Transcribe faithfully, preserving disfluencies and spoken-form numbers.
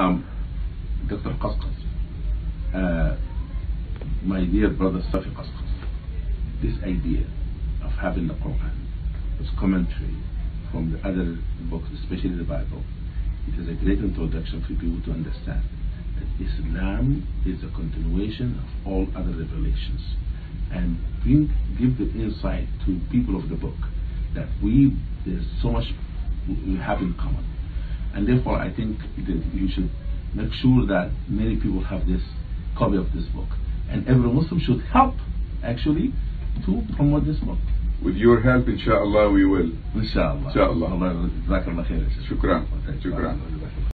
Um, Doctor Qasqas, uh, my dear brother Safi Qasqas, this idea of having the Quran as commentary from the other books, especially the Bible, it is a great introduction for people to understand that Islam is a continuation of all other revelations, and bring, give the insight to people of the book that we there's so much we have in common, and therefore I think that you should make sure that many people have this copy of this book, and every Muslim should help actually to promote this book. With your help, inshallah, we will. Inshallah. Inshallah. Allah, jazakallah khair. Shukran. Shukran.